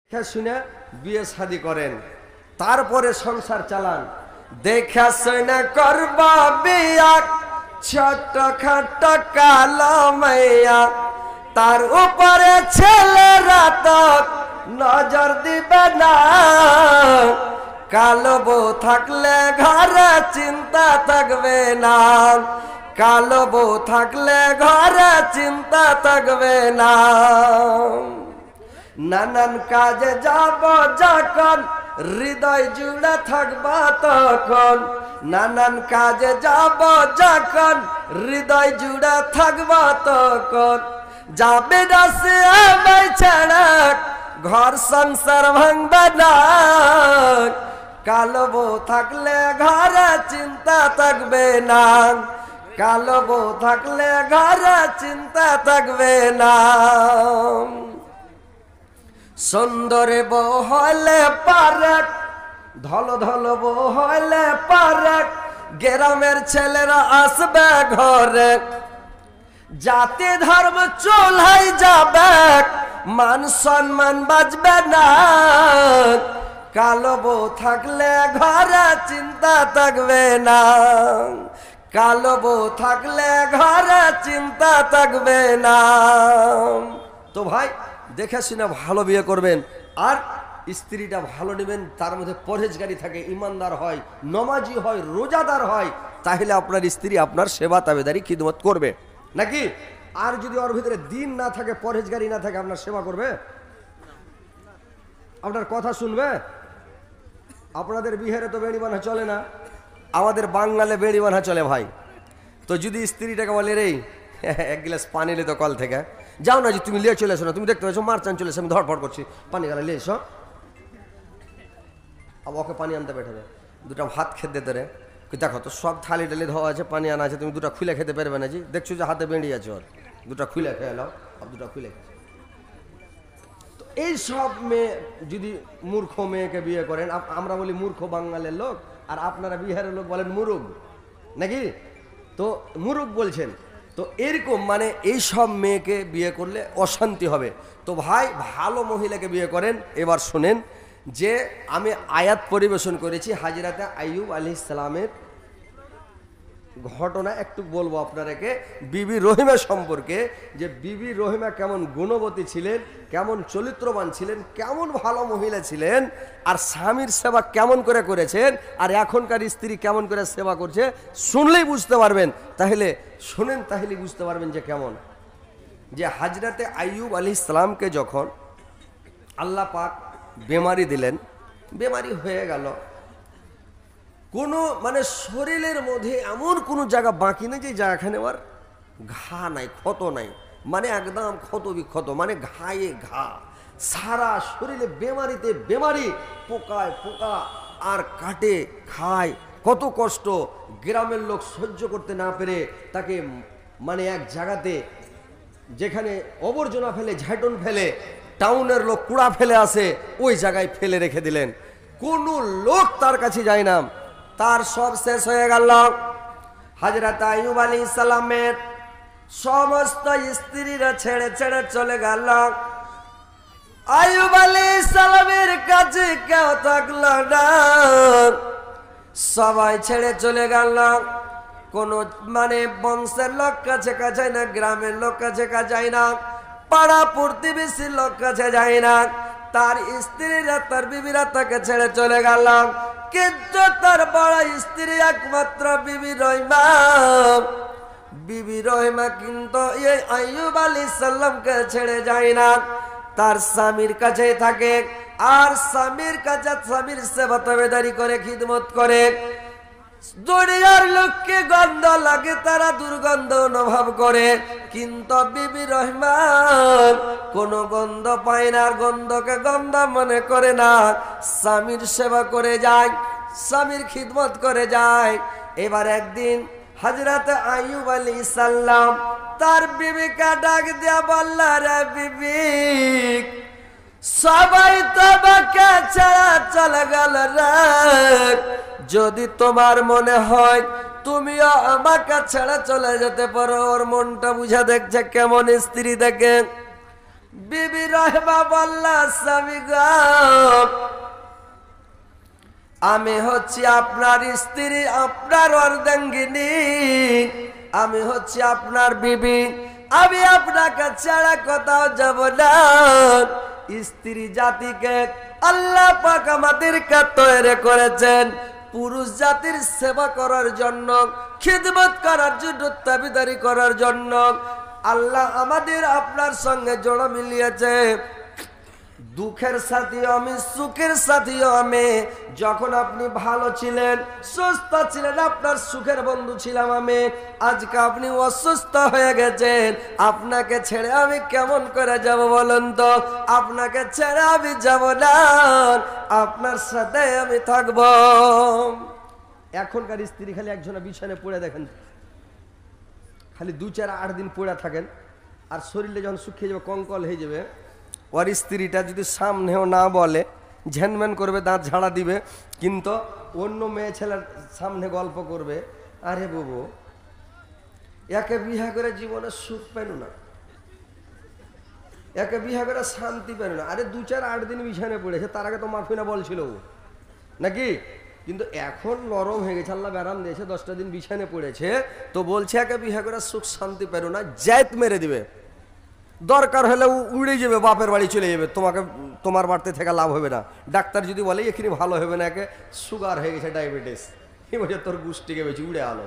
শুনে বিয়ে শাদী করেন, তারপরে সংসার চালান। দেখা শুনে করবা বিয়া, ছোট খাট কালো মাইয়া, তার উপরে ছেলেরা তো নজর দিবে না। কালো বউ থাকলে ঘরে চিন্তা থাকবে না, কালো বউ থাকলে ঘরে চিন্তা থাকবে না। নানান কাজে যাব যখন হৃদয় জুড়ে থাকবা তখন, নানান কাজে যাব যখন হৃদয় জুড়ে থাকবা তখন, যাবে রাসে আমায় ছাড়া ঘর সংসার ভাঙবে না। কালো বউ থাকলে ঘরে চিন্তা থাকবে না, কালো বউ থাকলে ঘরে চিন্তা থাকবে না। সুন্দর বউ হলে পারে, ধল ধল বউ হলে পারে, গ্রামের ছেলেরা আসবে ঘরে। জাতি ধর্ম চুলাই যাবে, মান সম্মান বাঁচবে না। কালো বউ থাকলে ঘরে চিন্তা থাকবে না, কালো বউ থাকলে ঘরে চিন্তা থাকবে না। তো ভাই দেখে শুনে ভালো বিয়ে করবেন, আর স্ত্রীটা ভালো নেবেন, তার মধ্যে পরহেজগারি থাকে, ইমানদার হয়, নমাজি হয়, রোজাদার হয়, তাহলে আপনার স্ত্রী আপনার সেবা তাবেদারি খিদমত করবে নাকি? আর যদি ওর ভিতরে দিন না থাকে, পরহেজগারি না থাকে, আপনার সেবা করবে? আপনার কথা শুনবে? আপনাদের বিহারে তো বেড়ি বাঁধা চলে না, আমাদের বাঙালে বেড়ি বাঁধা চলে ভাই। তো যদি স্ত্রীটাকে বলে রে এক গ্লাস পানি লে তো কল থেকে, যাও না, যে তুমি লিয়ে চলে এসো না, তুমি দেখতে পাচ্ছ মারচান চলে এসো, আমি ধরফড় করছি, পানি গেলে লিয়ে এসো। আবার ওকে পানি আনতে বেঠাবে, দুটা ভাত খেতে দিতে রে, দেখো তো সব থালি টালি ধোয়া আছে, পানি আনা আছে, তুমি দুটা খুলে খেতে পারবে না জি? দেখছো যে হাতে বেঁড়ি আছে ওর, দুটা খুলে খেয়ে নাও, আর দুটা খুলে খেয়ে। তো এই সব মেয়ে যদি মূর্খ মেয়েকে বিয়ে করেন, আমরা বলি মূর্খ বাঙালির লোক, আর আপনারা বিহারের লোক বলেন মুরুগ নাকি? তো মুরুগ বলছেন। তো এরকম মানে এই সব মেয়েকে বিয়ে করলে অশান্তি হবে। তো ভাই ভালো মহিলাকে বিয়ে করেন। এবার শোনেন যে আমি আয়াত পরিবেশন করেছি হাজরাতে আইয়ুব আলাইহিস সালামের ঘটনা একটু বলবো আপনাদেরকে, বিবি রহিমা সম্পর্কে, যে বিবি রহিমা কেমন গুণবতী ছিলেন, কেমন চরিত্রবান ছিলেন, কেমন ভালো মহিলা ছিলেন, আর স্বামীর সেবা কেমন করে করেছেন, আর এখনকার স্ত্রী কেমন করে সেবা করছে, শুনলেই বুঝতে পারবেন। তাহলে শুনেন, তাহলে বুঝতে পারবেন যে কেমন। যে হাজরাতে আইয়ুব আলাইহিস সালামকে যখন আল্লাহ পাক বেমারি দিলেন, বেমারি হয়ে গেল, কোনো মানে শরীরের মধ্যে এমন কোনো জায়গা বাকি নেই যে জায়গাখানে আর ঘা নাই, ক্ষত নাই, মানে একদম ক্ষত বিক্ষত, মানে ঘায়ে ঘা, সারা শরীরে বেমারিতে বেমারি, পোকায় পোকা, আর কাটে খায়, কত কষ্ট। গ্রামের লোক সহ্য করতে না পেরে তাকে মানে এক জায়গাতে, যেখানে আবর্জনা ফেলে, ঝাঁটন ফেলে, টাউনের লোক কুড়া ফেলে আসে, ওই জায়গায় ফেলে রেখে দিলেন। কোনো লোক তার কাছে যায় না, তার সব শেষ হয়ে গেল। হযরত আইয়ুব আলাইহিস সালামের সমস্ত স্ত্রীরা ছেড়ে ছেড়ে চলে গেল। আইয়ুব আলাইহিস সালামের কাছে কেউ থাকলো না, সবাই ছেড়ে চলে গেল। কোন মানে বংশের লোক কাছে যায় না, গ্রামের লোক কাছে যায় না, পাড়া প্রতিবেশীর লোক কাছে যায় না। তার স্ত্রীরা, তার বিবিরা তাকে ছেড়ে চলে গেল, কিন্তু তার বড় স্ত্রী একমাত্র বিবি রহিমা, বিবি রহিমা কিন্তু এই আইয়ুব আলাইহিস সালামকে ছেড়ে যায় না, তার স্বামীর কাছেই থাকে। আর স্বামীর কাছে স্বামীর সেবা তাবেদারি করে, খিদমত করে। দুনিয়ার লোককে গন্ধ লাগে, তারা দুর্গন্ধ অনুভব করে, কিন্তু বিবি রহমান কোন গন্ধ পায় না, আর গন্ধকে গন্ধ মনে করে না। স্বামীর সেবা করে যায়, স্বামীর খিদমত করে যায়। এবার একদিন হযরত আইয়ুব আলাইহিস সালাম তার বিবিকে ডাক দিয়া বলল, রে বিবি, সবাই তোমাকে ছেড়ে চলে গেল রে, যদি তোমার মনে হয় তুমিও আমাকে ছেড়ে চলে যেতে পারো। ওর মনটা বুঝা দেখছে কেমন স্ত্রী দেখে। বিবি রহমা বললা স্বামী গো, আমি হচ্ছি আপনার স্ত্রী, আপনার অর্ধাঙ্গিনী, আমি হচ্ছি আপনার বিবি, আমি আপনাকে ছাড়া কোথাও যাব না। স্ত্রী জাতিকে আল্লাহ পাক আমাদেরকে তৈরি করেছেন পুরুষ জাতির সেবা করার জন্য, খিদমত করার জন্য, তাবিদারি করার জন্য। আল্লাহ আমাদের আপনার সঙ্গে জোড়া মিলিয়েছে। দুঃখের সাথীও আমি, সুখের সাথীও আমি। যখন আপনি ভালো ছিলেন, সুস্থ ছিলেন, আপনার সুখের বন্ধু ছিলাম আমি। আজকে আপনি অসুস্থ হয়ে গেছেন, আপনাকে ছেড়ে আমি কেমন করে যাব বলেন তো? আপনাকে ছেড়ে আমি যাব না, আপনার সাথে আমি থাকব। এখনকার স্ত্রী খালি একজনের বিছানায় পড়ে দেখেন, খালি 2-4-8 দিন পড়ে থাকেন, আর শরীরে যখন শুকিয়ে যাবে, কঙ্কল হয়ে যাবে, ওর স্ত্রীটা যদি সামনেও না বলে, ঝ্যানম্যান করবে, দাঁত ঝাড়া দিবে, কিন্তু অন্য মেয়ে ছেলের সামনে গল্প করবে, আরে বাবু একে বিয়ে করে জীবনে সুখ পেল না, একে বিয়ে করে শান্তি পেল না। আরে 2-4-8 দিন বিছানায় পড়েছে, তার আগে তো মাফিনা বলছিল নাকি? কিন্তু এখন নরম হয়ে গেছে, আল্লাহ ব্যারাম দিয়েছে, 10টা দিন বিছানায় পড়েছে, তো বলছে একে বিয়ে করে সুখ শান্তি পেল না, জাত মেরে দিবে, দরকার হলে উড়ে যাবে, বাপের বাড়ি চলে যাবে, তোমার বাড়িতে থেকে লাভ হবে না। ডাক্তার যদি বলে এখানে ভালো হবে না, একে সুগার হয়ে গেছে, ডায়াবেটিস, এই বছর তোর গুষ্টিকে বেশি উড়ে আলো।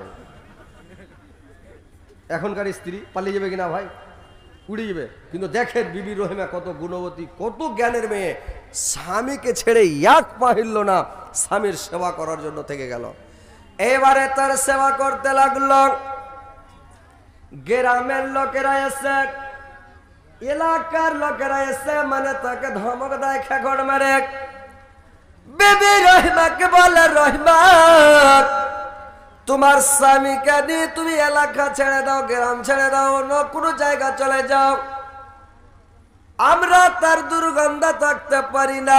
এখনকার স্ত্রী পালিয়ে যাবে কিনা ভাই? উড়ে যাবে। কিন্তু দেখেন বিবি রহিমা কত গুণবতী, কত জ্ঞানের মেয়ে, স্বামীকে ছেড়ে এক পা হিলল না, স্বামীর সেবা করার জন্য থেকে গেল। এবারে তার সেবা করতে লাগলো। গ্রামের লোকেরা এসে, এলাকার লোকেরা এসে মানে তাকে ধমক দেয়, খেগড় মারে। বিবি রহিমাকে বলে, রহিমা তোমার স্বামীকে নিয়ে তুমি এলাকা ছেড়ে দাও, গ্রাম ছেড়ে দাও, অন্য কোনো জায়গা চলে যাও, আমরা তার দুর্গন্ধে থাকতে পারি না।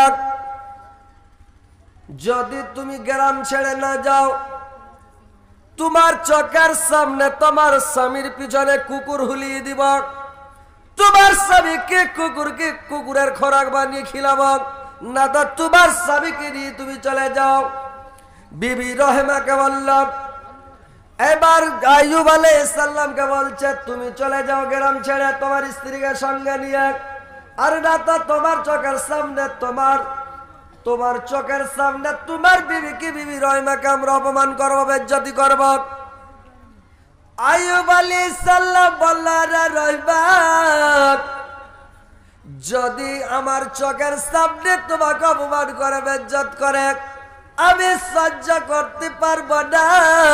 যদি তুমি গ্রাম ছেড়ে না যাও, তোমার চোখের সামনে তোমার স্বামীর পিছনে কুকুর হুলিয়ে দিব, তোমার স্বামীকে কুকুরের খোরাক বানিয়ে খিলাব, না তো তোমার স্বামীকে নিয়ে তুমি চলে যাও। বিবি রহিমাকে বললাম, এবার আইয়ুব আলাইহিস সালামকে বলছে তুমি চলে যাও গ্রাম ছেড়ে তোমার স্ত্রীকে সঙ্গে নিয়ে, আর না তো তোমার চোখের সামনে তোমার চোখের সামনে তোমার বিবিকে, বিবি রহিমাকে আমরা অপমান করব, বেজ্জতি করব। আইয়ুব আলাইহিস সালাম বললেন, রহিমা যদি আমার চোখের সামনে তোমাকে অপমান করে, বেজ্জত করে, আমি সহ্য করতে পারবো না,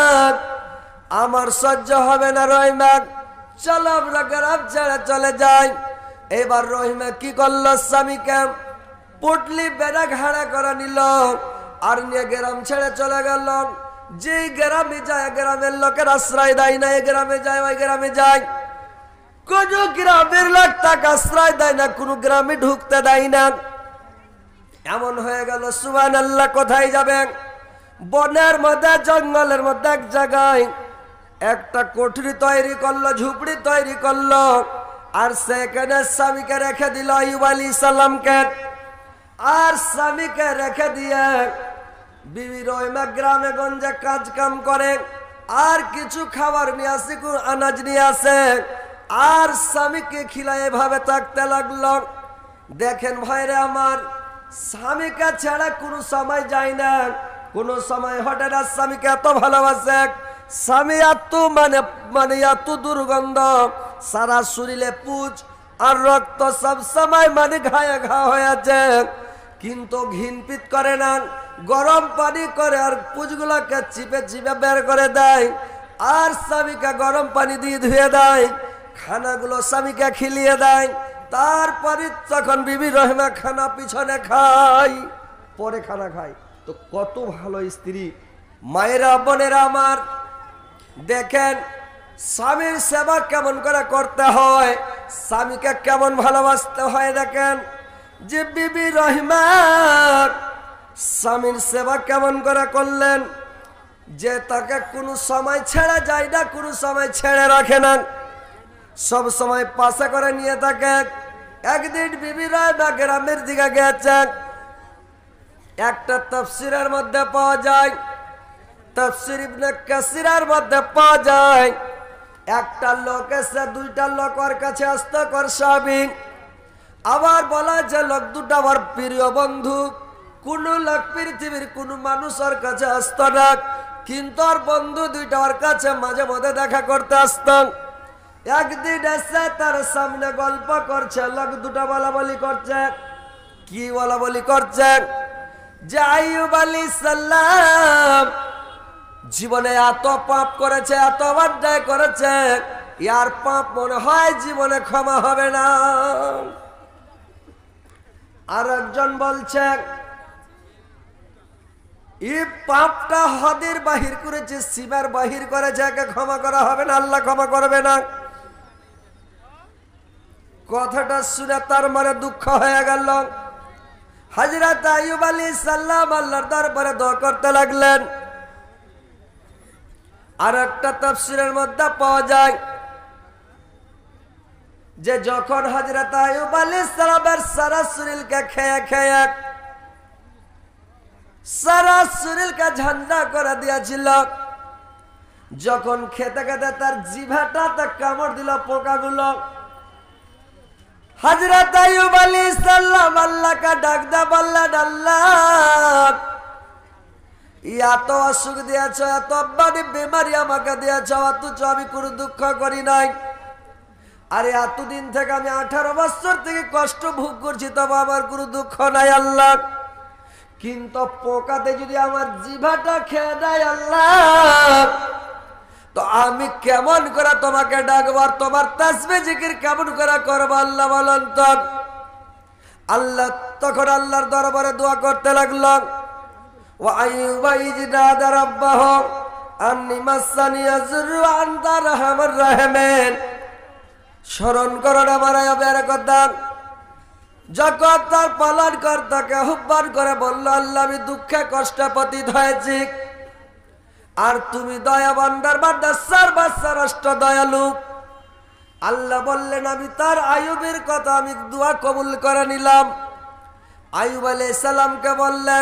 আমার সহ্য হবে না রহিমা, চলো আমরা গ্রাম ছেড়ে চলে যাই। এবার রহিমা কি করলো, স্বামীকে পুটলি বেড়া ঘাড়া করে নিল, আর নিয়ে গ্রাম ছেড়ে চলে গেল। যে গ্রামে যায় গ্রামের লোকের আশ্রয় দেয় না, এই গ্রামে যায় ওই গ্রামে যায়, কোন গ্রামের লোক তাকে আশ্রয় দেয় না, কোন গ্রামে ঢুকতে দেয় না। এমন হয়ে গেল, সুবহানাল্লাহ, কোথায় যাবেন? বনের মধ্যে, জঙ্গলের মধ্যে এক জায়গায় একটা কোঠরি তৈরি করলো, ঝুপড়ি তৈরি করলো, আর সেখানে স্বামীকে রেখে দিল আইয়ুব আলাইহিস সালামকে। আর স্বামীকে রেখে দিয়ে বিবি রহিমা গ্রামে গঞ্জে কাজ কাম করে, আর কিছু খাবার নিয়ে আসে, আনাজ নিয়ে আসে, আর স্বামীকে খিলায় এভাবে থাকতে লাগলো। দেখেন ভাইরে আমার, স্বামীকে ছাড়া কোনো সময় যায় না, কোনো সময় হটে না, স্বামীকে এত ভালোবাসে, স্বামী এত মানে এত দুর্গন্ধ, সারা শরীরে পুজ আর রক্ত, সব সময় মানে ঘায়ে ঘা হয়ে আছে, কিন্তু ঘিনপিত করে না, গরম পানি করে আর পুজগুলোকে চিপে চিপে বের করে দেয়, আর স্বামীকে গরম পানি দিয়ে ধুয়ে দেয়, খানাগুলো স্বামীকে খিলিয়ে দেয়। তারপরে তখন বিবি রহিমা খানা পিছনে খায়, পরে খানা খায়। তো কত ভালো স্ত্রী! মায়েরা, বোনেরা আমার, দেখেন স্বামীর সেবা কেমন করে করতে হয়, স্বামীকে কেমন ভালোবাসতে হয়। দেখেন যে বিবি রহিমা স্বামীর সেবা কেমন করে করলেন, যে তাকে কোনো সময় ছেড়ে যায় না, কোনো সময় ছেড়ে রাখে না, সব সময় পাশে করে নিয়ে থাকে। একদিন বিবি রহমা গ্রামের দিকে গেছেন। একটা তাফসীরের মধ্যে পাওয়া যায়, তাফসীর ইবনে কাসিরের মধ্যে পাওয়া যায়, একটা লোক এসে দুইটা লোক ওর কাছে আসতে কর স্বামী। আবার বলা যে লোক দুটা আমার প্রিয় বন্ধু। কোন লোক পৃথিবীর কোন মানুষ ওর কাছে আসতো না, কিন্তু ওর বন্ধু দুইটা ওর কাছে মাঝে মধ্যে দেখা করতে আসতাম। একদিন এসে তার সামনে গল্প করছে, লোক দুটা বলা বলি করছে। কি বলা বলি করছে? যে আইয়ুব আলাইহিস সালাম জীবনে এত পাপ করেছে, এত অন্যায় করেছে, ইয়ার পাপ মনে হয় জীবনে ক্ষমা হবে না। আর একজন বলছে এই পাপটা হদের বাহির করেছে, সীমার বাহির করেছে, একে ক্ষমা করা হবে না, আল্লাহ ক্ষমা করবে না। কথাটা শুনে তার মনে দুঃখ হয়ে গেল। হযরত আইয়ুব আলাইহিস সালাম আল্লাহর দরবারে দোয়া করতে লাগলেন। আর একটা তাফসীরের মধ্যে পাওয়া যায় যে যখন হযরত আইয়ুব আলাইহিস সালামের সারা শরীরকে খেয়ে খেয়ে সারা শরীরকে ঝান্ডা করে দিয়েছিল, যখন খেতে খেতে তার জিভাটাতে কামড় দিল পোকাগুলো, হযরত আইয়ুব আলাইহিস সালাম আল্লাহকে ডাক দা বললেন, আল্লাহ এত অসুখ দিয়েছ, এত বড় বেমারি আমাকে দিয়েছ, অথচ আমি কোনো দুঃখ করি নাই। আরে এতদিন থেকে আমি 18 বছর থেকে কষ্ট ভোগ করছি, তবে আমার কোনো দুঃখ নাই আল্লাহ। কিন্তু পোকাতে যদি আমার জিভাটা খেয়ে দেয় আল্লাহ, তো আমি কেমন করে তোমাকে ডাকবো, আর তোমার তাসবিহ জিকির কেমন করে করবো আল্লাহ বলেন তো। আল্লাহ তখন আল্লাহর দরবারে দোয়া করতে লাগলো। وأيوب إذ نادى ربه أني مسني الضر وأنت أرحم الراحمين। স্মরণ করুন আমার আয়াতের কথা। যখন তার পালনকর্তাকে আহ্বান করে বলল, আল্লাহ আমি দুঃখে কষ্টে পতিত হয়েছি, আর তুমি দয়াবান্দার বান্দা সর্বশ্রেষ্ঠ দয়ালু। আল্লাহ বললেন আমি তার আইয়ুবের কথা আমি দোয়া কবুল করে নিলাম। আইয়ুব আলাইহিস সালামকে বললেন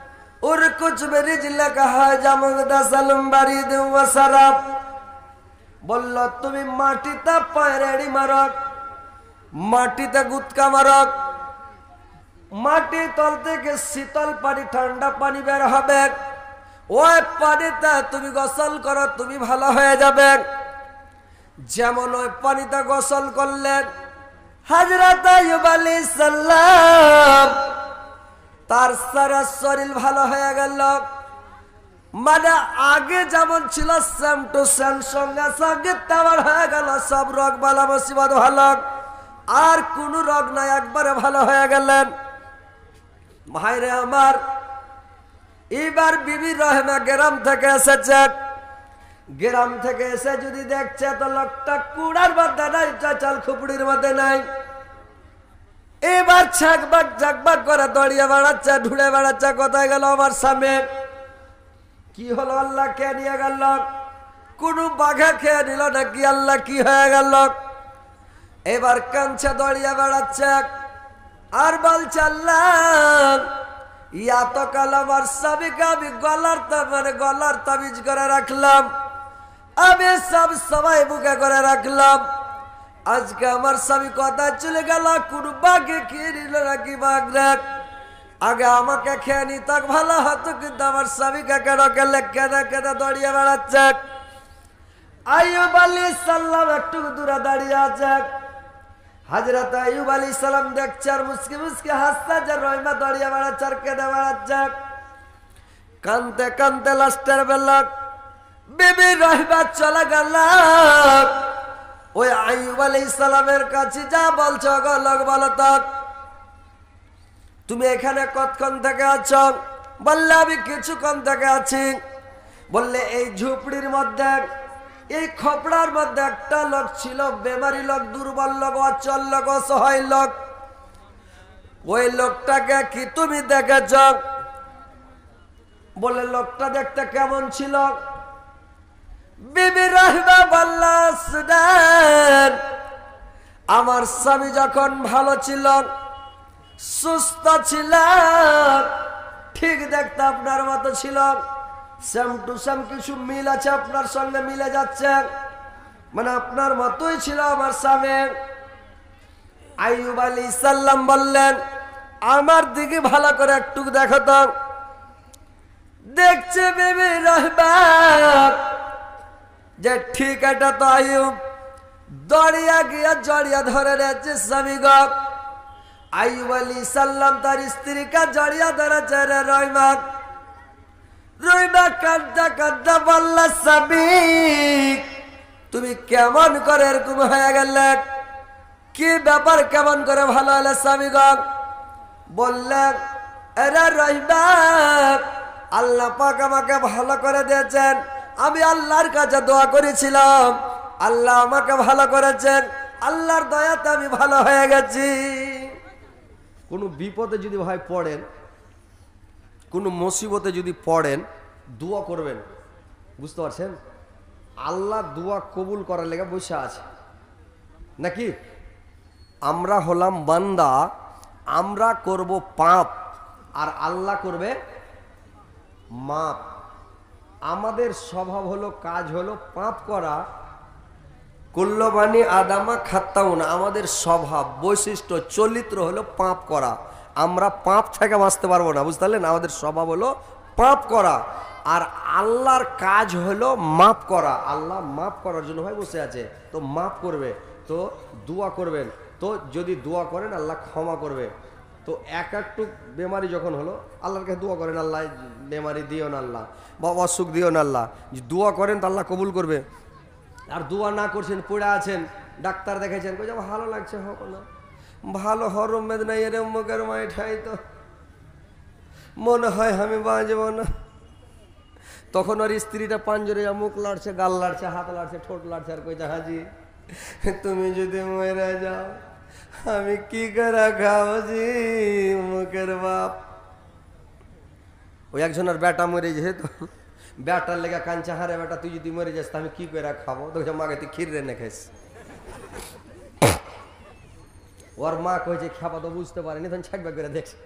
বলল তুমি মাটিতে পায়রেড়ি মারক, মাটিতে গুতকা মারক, মাটি তল থেকে শীতল পানি ঠান্ডা পানি বের হবে, ওই পানিতে তুমি গোসল করো, তুমি ভালো হয়ে যাবে। যেমন ওই পানিতে গোসল করলেন হযরত আইয়ুব আলাইহিস সালাম, তার সারা শরীর ভালো হয়ে গেল। মানে আগে যেমন ছিল সেম টু সেম, সঙ্গে সঙ্গে তেমন হয়ে গেল। সব রোগ বালা মুসিবত ভালো, আর কোন রোগ নাই, একবারে ভালো হয়ে গেলেন। ভাইরে আমার, এবার বিবি রহমা গ্রাম থেকে এসেছে। গ্রাম থেকে এসে যদি দেখছে তো লোকটা কুড়ার মধ্যে নাই, চাল খুপড়ির মধ্যে নাই। এবার ছাকবাক ঝাকবাক করে দড়িয়ে বেড়াচ্ছে, ঢুড়ে বেড়াচ্ছে, কোথায় গেল আমার স্বামী? কি হলো? আল্লাহ কে নিয়ে গেল? কোন বাঘা খেয়ে নিল নাকি? আল্লাহ কি হয়ে গেল? এবার কাঁদছে, দড়িয়ে বেড়াচ্ছে, আর বলছে আল্লাহ এত কাল আমার স্বামীকে আমি গলার তাবিজ করে রাখলাম, আমি সব সময় বুকে করে রাখলাম। আজকে আমার স্বামী কথা চলে গেল, কোন বাঘে খেয়ে নিল নাকি? বাঘ আগে আমাকে খেয়ে নিত ভালো হতো, কিন্তু আমার স্বামীকে কেন গেলে কেঁদে কেঁদে দড়িয়ে বেড়াচ্ছে। আইয়ুব আলাইহিস সালাম একটু দূরে দাঁড়িয়ে আছে। হযরত আইয়ুব আলাইহিস সালাম দেখছে আর মুস্কি মুস্কি হাসছে, যে রহিমা দড়িয়ে বেড়াচ্ছে আর কেঁদে বেড়াচ্ছে। কানতে কানতে লাস্টের বেলা বিবি রহিমা চলে গেল ওই আইয়ুব আলাইহিস সালামের কাছে। যা বলছো গো লোক বলো তো, তুমি এখানে কতক্ষণ থেকে আছো? বললে আমি কিছুক্ষণ থেকে আছি। বললে এই ঝুপড়ির মধ্যে, এই খপড়ার মধ্যে একটা লোক ছিল, বেমারি লোক, দুর্বল লোক, অচল লোক, অসহায় লোক। ওই লোকটাকে কি তুমি দেখেছ? বলে লোকটা দেখতে কেমন ছিল? বিবি রহমা বলল শুনেন, আমার স্বামী যখন ভালো ছিল, সুস্থ ছিল, ঠিক দেখতে আপনার মতো ছিল, সেম টু সেম কিছু মিল আছে আপনার সঙ্গে মিলে যাচ্ছে, মানে আপনার মতোই ছিল আমার স্বামী। আইয়ুব আলাইহিস সালাম বললেন, আমার দিকে ভালো করে একটু দেখো তো। দেখছে বিবি রহিমা যে ঠিক এটা তো আইয়ুব, দড়িয়া গিয়া জড়িয়া ধরে রেখেছে স্বামী গো। আইয়ুব আলাইহিস সালাম তার স্ত্রীকে জড়িয়া ধরেছে রে রহিমা। রহিমা কাঁদতে কাঁদতে বলল, স্বামী তুমি কেমন করে এরকম হয়ে গেলে, কি ব্যাপার, কেমন করে ভালো হলে স্বামী গো? বললেন, আরে রহিমা, আল্লাহ পাক আমাকে ভালো করে দিয়েছেন, আমি আল্লাহর কাছে দোয়া করেছিলাম, আল্লাহ আমাকে ভালো করেছেন, আল্লাহর দয়াতে আমি ভালো হয়ে গেছি। কোনো বিপদে যদি ভাই পড়েন, কোনো মুসিবতে যদি পড়েন, দোয়া করবেন, বুঝতে পারছেন? আল্লাহ দোয়া কবুল করার লেগে বসে আছে নাকি? আমরা হলাম বান্দা, আমরা করব পাপ আর আল্লাহ করবে মাপ। আমাদের স্বভাব হলো, কাজ হলো পাপ করা। কুল্লু বানি আদামা খাত্তাউন, আমাদের স্বভাব, বৈশিষ্ট্য, চরিত্র হলো পাপ করা। আমরা পাপ থেকে বাঁচতে পারবো না, বুঝতে পারলেন? আমাদের স্বভাব হলো পাপ করা, আর আল্লাহর কাজ হলো মাপ করা। আল্লাহ মাপ করার জন্য ভাই বসে আছে, তো মাপ করবে, তো দোয়া করবেন, তো যদি দোয়া করেন আল্লাহ ক্ষমা করবে। তো এক একটু বেমারি যখন হলো, আল্লাহর কাছে দোয়া করেন, আল্লাহ বেমারি দিও না আল্লাহ, বা অসুখ দিও না আল্লাহ, দোয়া করেন তো আল্লাহ কবুল করবে। আর দোয়া না করছেন, পড়ে আছেন, ডাক্তার দেখেছেন, কই যা ভালো লাগছে, হোক না ভালো, হরমেদ নাই এর মুখের মাই ঠাই, তো মনে হয় আমি বাঁচব না। তখন ওর স্ত্রীটা পাঞ্জরে মুখ লাড়ছে, গাল লাড়ছে, হাত লাড়ছে, ঠোঁট লাড়ছে, আর কইছে, হাজি তুমি যদি মরে যাও আমি কি করে খাবো জি, মুখের বাপ। ওই একজনের বেটা মরে যেত, বেটার লেগে কাঞ্চা, হারে বেটা তুই যদি মরে যাস আমি কি করে খাবো? তো মাকে তুই ক্ষীর রেনে খাইস। ওর মা কইছে, খাবা তো বুঝতে পারেনি, তখন ছাকবা করে দেখছে,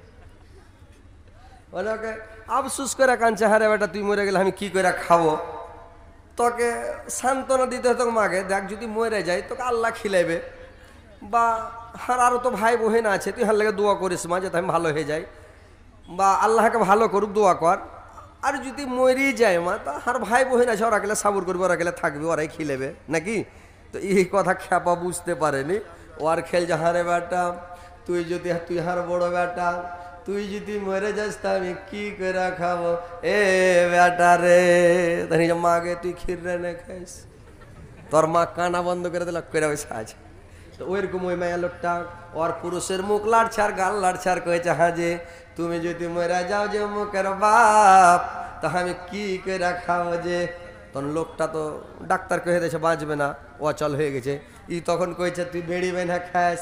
ওকে আফসুস করে কাঞ্চা, হারে বেটা তুই মরে গেলে আমি কি করে খাবো? তোকে সান্ত্বনা দিতে হতো মাকে, দেখ যদি মরে যায় তোকে আল্লাহ খিলাইবে, বা আর আরো তো ভাই বোন আছে, তুই হার লেগে দোয়া করিস মা যাতে আমি ভালো হয়ে যাই, বা আল্লাহকে ভালো করুক, দোয়া কর। আর যদি মরি যায় মা, তা আর ভাই বোন আছে, ওরা গেলে সাবুর করবে, ওরা গেলে থাকবে, ওরাই খিলেবে নাকি? তো এই কথা খ্যাপা বুঝতে পারেনি। ও আর খেল যে, হারে বেটা তুই যদি, তুই হার বড় বেটা, তুই যদি মরে যাস তা আমি কি করে খাবো? এ বেটা রে, তাই মাকে তুই ক্ষীর রেনে খাইস। তোর মা কানা বন্ধ করে দিল, করে ওই সাজ। তো ওইরকম ওই মায়া লোকটা ওর পুরুষের মুখ লাড়ছে আর গাল লাড়ছে, আর কয়েছে, হ্যাঁ যে তুমি যদি মরে যাও যে মুখের বাপ, তা আমি কি করে খাবো যে? তখন লোকটা তো ডাক্তার কয়ে দিয়েছে বাঁচবে না, অচল হয়ে গেছে। ই তখন কইছে, তুই বেড়ি বেনা খাস।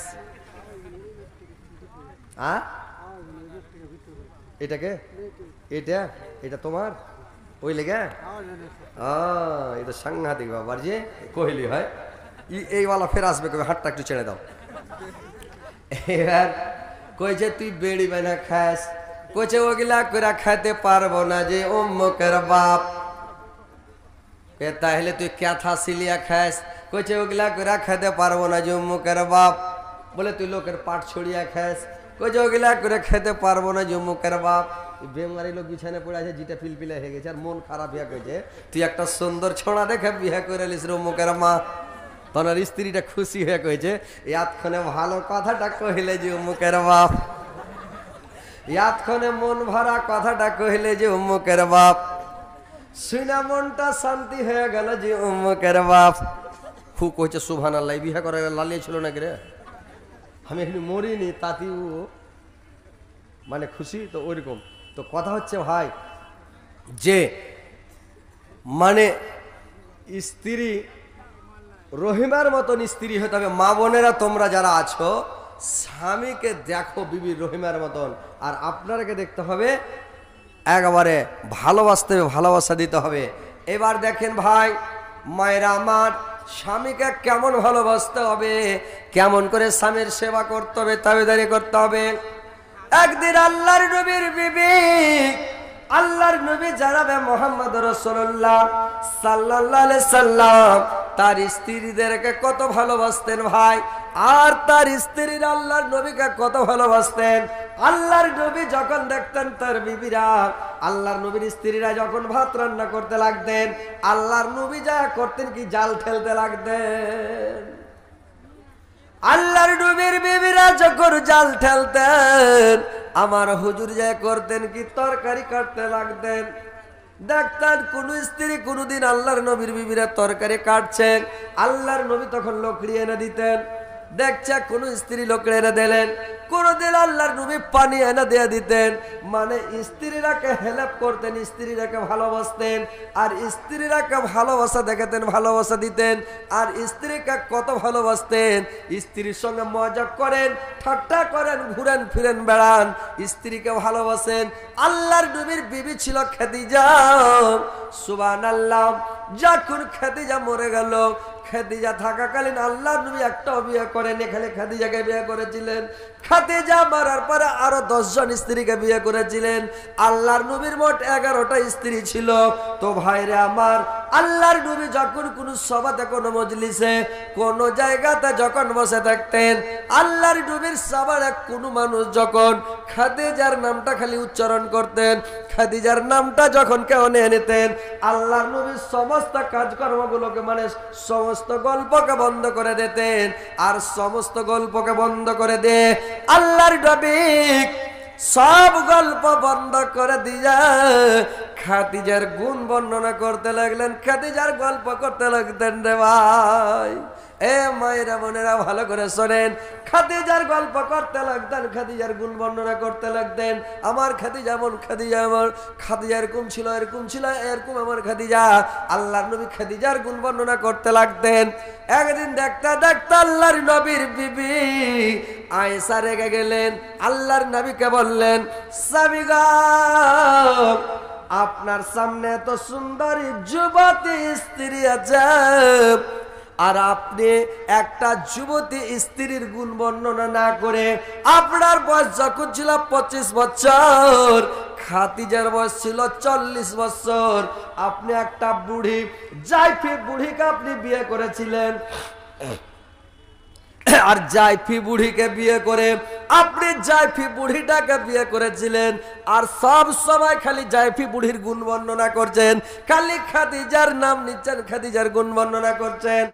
এটাকে, এটা এটা তোমার ওই লেগে, এটা সাংঘাতিক ব্যাপার যে কইলি হয়। এইওয়ালা ফের আসবে, কবে হাতটা একটু ছেড়ে দাও। এবার কইছে, তুই বেড়ি বেনা খাস, কইছে ওগুলা করে খাইতে পারবো না যে অম্মকের বাপ। তাহলে তুই ক্যাথা সিলিয়া খাস, কইছে ওগুলা করে খাইতে পারবো না যে অম্মকের বাপ। বলে তুই লোকের পাট ছড়িয়া খাস, কইছে ওগুলা করে খেতে পারবো না যে অম্মকের বাপ। বেমারি লোক বিছানে পড়ে আছে, যেটা পিলপিলা হয়ে গেছে, আর মন খারাপ হয়ে গেছে, তুই একটা সুন্দর ছোড়া দেখে বিয়ে করে লিস রে অম্মকের মা। তখন স্ত্রীটা খুশি হয়ে কইছে, এতক্ষণে ভালো কথাটা কহিলে যে অম্মকের বাপ, এতক্ষণে মন ভরা কথাটা কহিলে যে অম্মকের বাপ। শুনা মনটা শান্তি হয়ে গেল যে অম্মকের বাপ। খুব কইছে, সুবহানাল্লাহ, বিয়ে করে লালিয়ে ছিল নাকি রে, আমি এখানে মরিনি, তাতেও মানে খুশি। তো ওইরকম তো কথা হচ্ছে ভাই, যে মানে স্ত্রী রহিমার মতন স্ত্রী হতে হবে। মা বোনেরা তোমরা যারা আছো, স্বামীকে দেখো বিবি রহিমার মতন, আর আপনারাকে দেখতে হবে একেবারে ভালোবাসতে হবে, ভালোবাসা দিতে হবে। এবার দেখেন ভাই মায়েরা আমার, স্বামীকে কেমন ভালোবাসতে হবে, কেমন করে স্বামীর সেবা করতে হবে, তাবেদারি করতে হবে। একদিন আল্লাহর নবীর বিবি, আল্লাহর নবী জানাবে মুহাম্মদ রাসূলুল্লাহ সাল্লাল্লাহু আলাইহি সাল্লাম তার স্ত্রীদেরকে কত ভালোবাসতেন ভাই, আর তার স্ত্রীরা আল্লাহর নবীকে কত ভালোবাসতেন। আল্লাহর নবী যখন দেখতেন তার বিবিরা, আল্লাহর নবীর স্ত্রীরা যখন ভাত রান্না করতে লাগতেন, আল্লাহর নবী যা করতেন কি জাল ঠেলতে লাগতেন। আল্লাহর নবীর বিবিরা যখন জাল ঠেলতেন, আমার হুজুর যা করতেন কি তরকারি কাটতে লাগতেন। দেখতেন কোন স্ত্রী কোনদিন আল্লাহর নবীর বিবিরা তরকারি কাটছেন, আল্লাহর নবী তখন লকড়ি এনে দিতেন। দেখছে কোন স্ত্রী লকড়ি এনে দিলেন, কোনদিন আল্লাহর নবী পানি এনে দিয়ে দিতেন। মানে স্ত্রীরাকে হেল্প করতেন, স্ত্রীরাকে ভালোবাসতেন, আর স্ত্রীরাকে ভালোবাসা দেখাতেন, ভালোবাসা দিতেন। আর স্ত্রীকে কত ভালোবাসতেন, স্ত্রীর সঙ্গে মজা করেন, ঠাট্টা করেন, ঘুরেন ফিরেন বেড়ান, স্ত্রীকে ভালোবাসেন। আল্লাহর নবীর বিবি ছিল খাদিজা, সুবহানাল্লাহ। যখন খাদিজা মরে গেল, খাদিজা থাকাকালীন আল্লাহর নবী একটাও বিয়ে করেন, এখানে খাদিজাকে বিয়ে করেছিলেন। খাদিজা মারার পরে আরো 10 জন স্ত্রীকে বিয়ে করেছিলেন। আল্লাহর নবীর মোট 11টা স্ত্রী ছিল। তো ভাইরে আমার, আল্লাহর নবী যখন কোন সভাতে, কোন মজলিসে, কোন জায়গাতে যখন বসে থাকতেন, আল্লাহর নবীর সভায় কোন মানুষ যখন খাদিজার নামটা খালি উচ্চারণ করতেন, খাদিজার নামটা যখন কেউ নিয়ে নিতেন, আল্লাহর নবীর সমস্ত কাজকর্মগুলোকে, মানে সমস্ত গল্পকে বন্ধ করে দিতেন। আর সমস্ত গল্পকে বন্ধ করে দিয়ে আল্লাহর নবী সব গল্প বন্ধ করে দিয়া খাদিজার গুণ বর্ণনা করতে লাগলেন, খাদিজার গল্প করতে লাগতেন। রে ভাই, এ মায়েরা বোনেরা ভালো করে শোনেন, খাদিজার গল্প করতে লাগতেন, খাদিজার গুণ বর্ণনা করতে লাগতেন। আমার খাদিজা এমন, খাদিজা আমার, খাদিজা এরকম ছিল, এরকম ছিল, এরকম আমার খাদিজা। আল্লাহর নবী খাদিজার গুণ বর্ণনা করতে লাগতেন। একদিন দেখতে দেখতে আল্লাহর নবীর বিবি আয়েশা রেগে গেলেন। আল্লাহর নবীকে বললেন, স্বামী গো, আপনার সামনে এত সুন্দরী যুবতী স্ত্রী আছে, আর আপনি একটা যুবতী স্ত্রীর গুণ বর্ণনা না করে, আপনার বয়স যখন ছিল 25 বছর, খাদিজার বয়স ছিল 40 বছর, আপনি একটা বুড়ি জাইফি বুড়িকে আপনি বিয়ে করেছিলেন। আর জাইফি বুড়িকে বিয়ে করে আপনি জাইফি বুড়িটাকে বিয়ে করেছিলেন। আর সব সময় খালি জাইফি বুড়ির গুণ বর্ণনা করছেন, খালি খাদিজার নাম নিচ্ছেন, খাদিজার গুণ বর্ণনা করছেন।